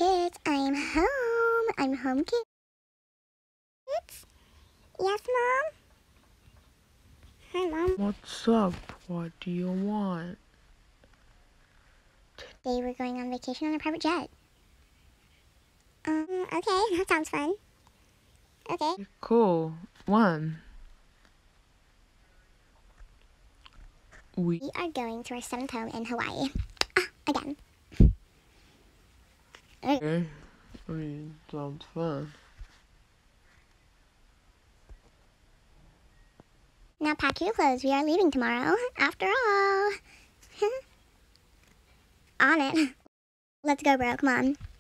kids, I'm home. I'm home, kids. Yes, Mom? Hi, Mom. What's up? What do you want? Today we're going on vacation on a private jet. Okay, that sounds fun. Okay. Cool. When? We are going to our 7th home in Hawaii. Again. Okay. Sounds fun. Now pack your clothes. We are leaving tomorrow, after all. On it. Let's go, bro. Come on.